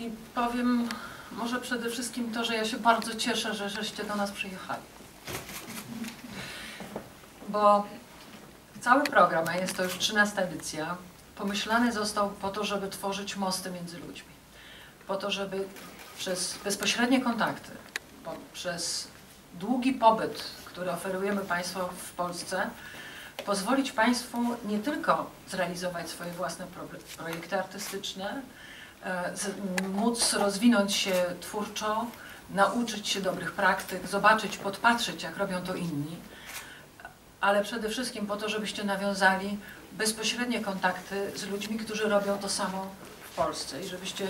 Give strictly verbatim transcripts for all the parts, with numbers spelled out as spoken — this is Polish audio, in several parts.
I powiem może przede wszystkim to, że ja się bardzo cieszę, że żeście do nas przyjechali. Bo cały program, a jest to już trzynasta edycja, pomyślany został po to, żeby tworzyć mosty między ludźmi. Po to, żeby przez bezpośrednie kontakty, przez długi pobyt, który oferujemy Państwu w Polsce, pozwolić Państwu nie tylko zrealizować swoje własne projekty artystyczne, móc rozwinąć się twórczo, nauczyć się dobrych praktyk, zobaczyć, podpatrzeć, jak robią to inni, ale przede wszystkim po to, żebyście nawiązali bezpośrednie kontakty z ludźmi, którzy robią to samo w Polsce i żebyście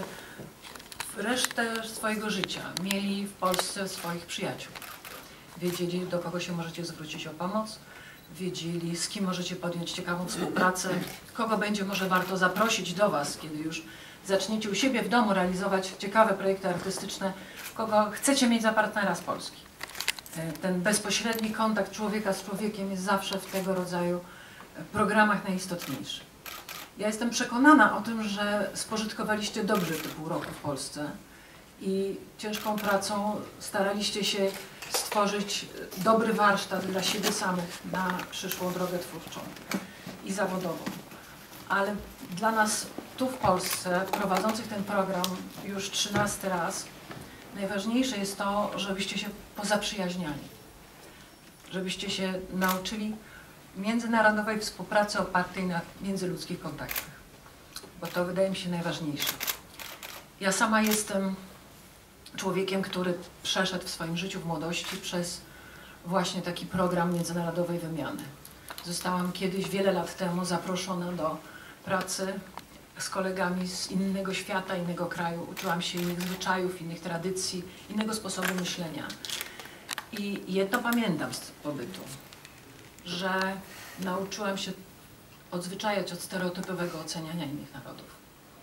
resztę swojego życia mieli w Polsce swoich przyjaciół. Wiedzieli, do kogo się możecie zwrócić o pomoc, wiedzieli, z kim możecie podjąć ciekawą współpracę, kogo będzie może warto zaprosić do Was, kiedy już zaczniecie u siebie w domu realizować ciekawe projekty artystyczne, kogo chcecie mieć za partnera z Polski. Ten bezpośredni kontakt człowieka z człowiekiem jest zawsze w tego rodzaju programach najistotniejszy. Ja jestem przekonana o tym, że spożytkowaliście dobrze te pół roku w Polsce i ciężką pracą staraliście się stworzyć dobry warsztat dla siebie samych na przyszłą drogę twórczą i zawodową. Ale dla nas tu w Polsce, prowadzących ten program już trzynasty raz, najważniejsze jest to, żebyście się pozaprzyjaźniali, żebyście się nauczyli międzynarodowej współpracy opartej na międzyludzkich kontaktach, bo to wydaje mi się najważniejsze. Ja sama jestem człowiekiem, który przeszedł w swoim życiu w młodości przez właśnie taki program międzynarodowej wymiany. Zostałam kiedyś, wiele lat temu, zaproszona do pracy z kolegami z innego świata, innego kraju. Uczyłam się innych zwyczajów, innych tradycji, innego sposobu myślenia. I jedno pamiętam z pobytu, że nauczyłam się odzwyczajać od stereotypowego oceniania innych narodów.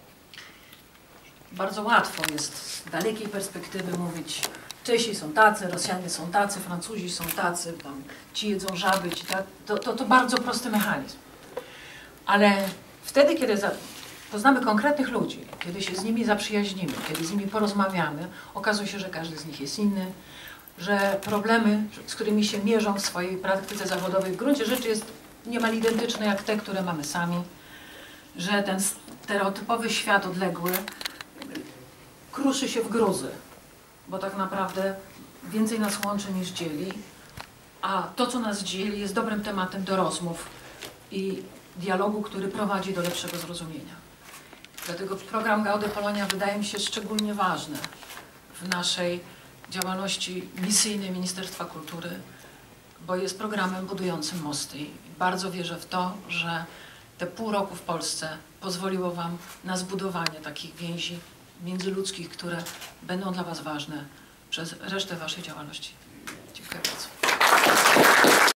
Bardzo łatwo jest z dalekiej perspektywy mówić, Czesi są tacy, Rosjanie są tacy, Francuzi są tacy, tam, ci jedzą żaby, ci tak, to, to, to bardzo prosty mechanizm. Ale wtedy, kiedy za, poznamy konkretnych ludzi, kiedy się z nimi zaprzyjaźnimy, kiedy z nimi porozmawiamy, okazuje się, że każdy z nich jest inny, że problemy, z którymi się mierzą w swojej praktyce zawodowej, w gruncie rzeczy jest niemal identyczne jak te, które mamy sami, że ten stereotypowy świat odległy kruszy się w gruzy, bo tak naprawdę więcej nas łączy niż dzieli, a to, co nas dzieli, jest dobrym tematem do rozmów i dialogu, który prowadzi do lepszego zrozumienia. Dlatego program Gaude Polonia wydaje mi się szczególnie ważny w naszej działalności misyjnej Ministerstwa Kultury, bo jest programem budującym mosty i bardzo wierzę w to, że te pół roku w Polsce pozwoliło Wam na zbudowanie takich więzi międzyludzkich, które będą dla Was ważne przez resztę Waszej działalności. Dziękuję bardzo.